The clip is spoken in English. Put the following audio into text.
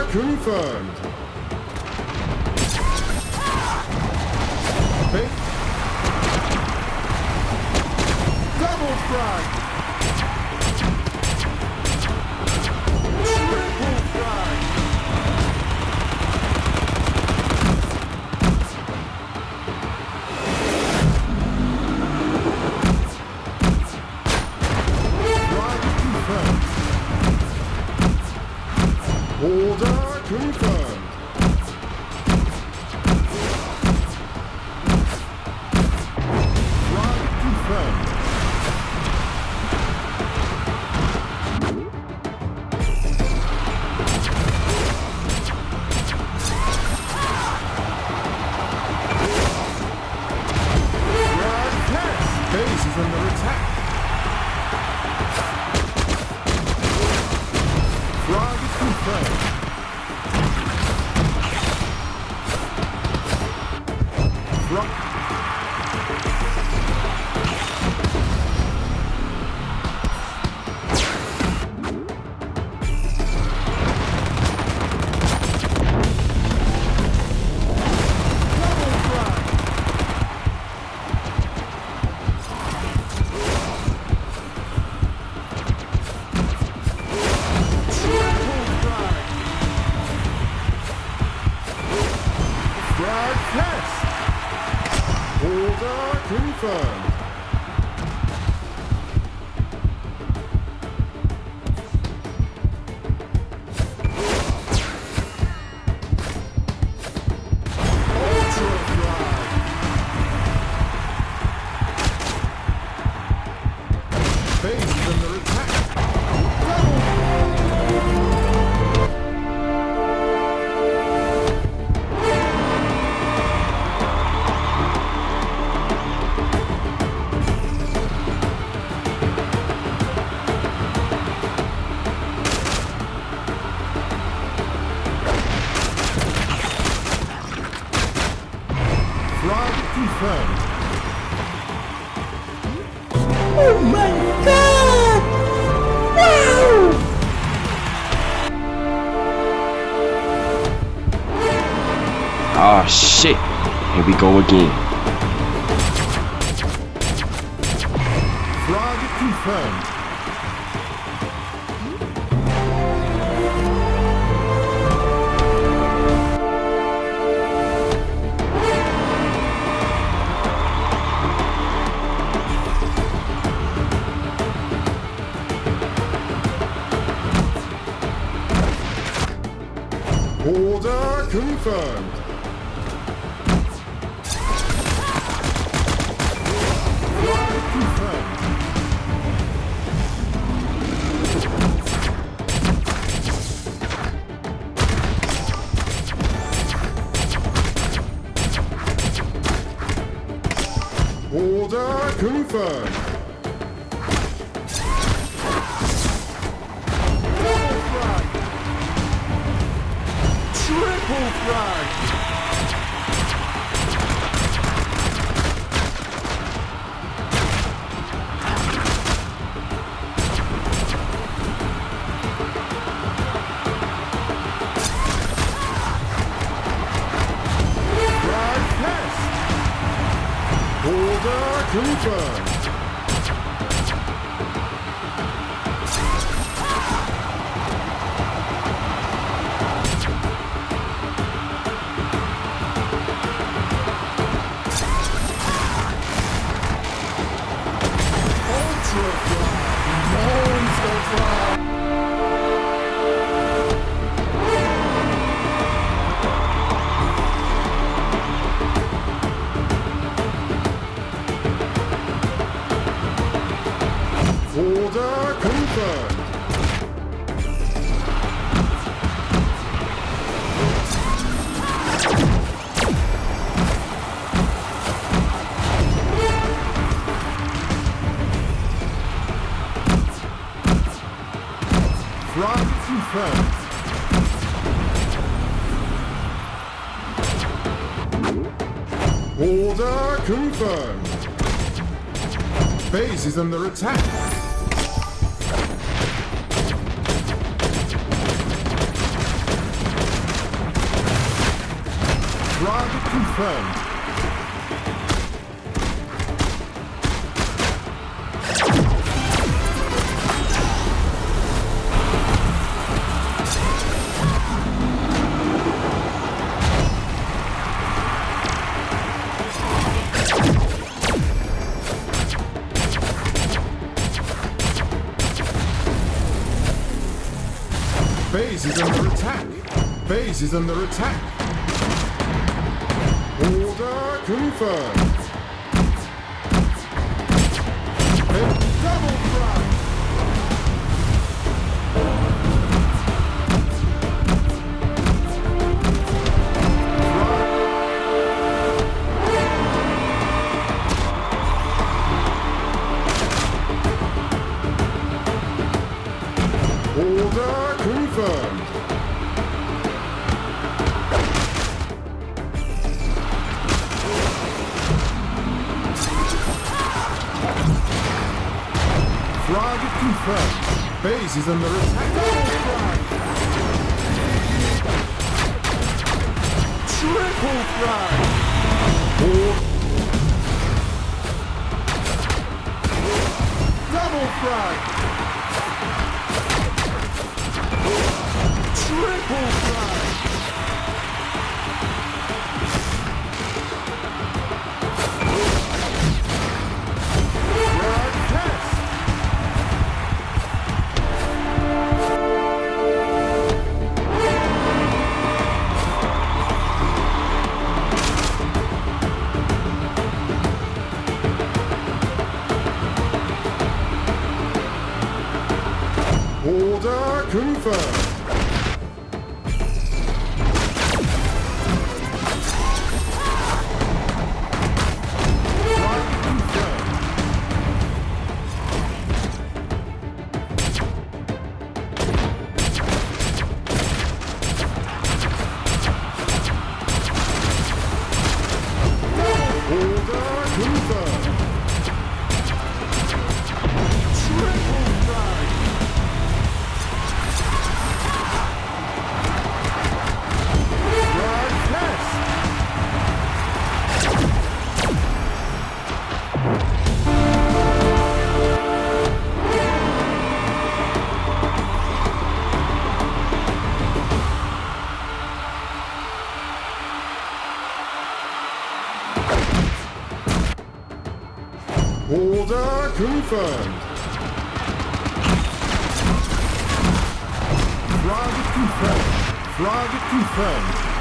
confirmed. Double frag. Triple frag. Frag confirmed. Order confirmed. Frag confirmed. Base is under attack. Frag is confirmed. Frag. Frag test. Order confirmed. Ultra frag. Base is under attack. Frag confirmed. Oh my god! Wow! Oh shit, here we go again. Frag confirmed. Order confirmed. Frag confirmed. Order confirmed. Double frag. Triple frag. Frag test. Order confirmed. Ultra frag. Monster frag. Order confirmed. Frag confirmed. Order confirmed. Base is under attack. Target confirmed. Base is under attack. Base is under attack. Order confirmed. Double frag. Order confirmed. Frag confirmed. Base is under attack. Triple frag. Double frag. Triple frag. Frag test. Order confirmed. Order confirmed. Frag confirmed. Frag confirmed.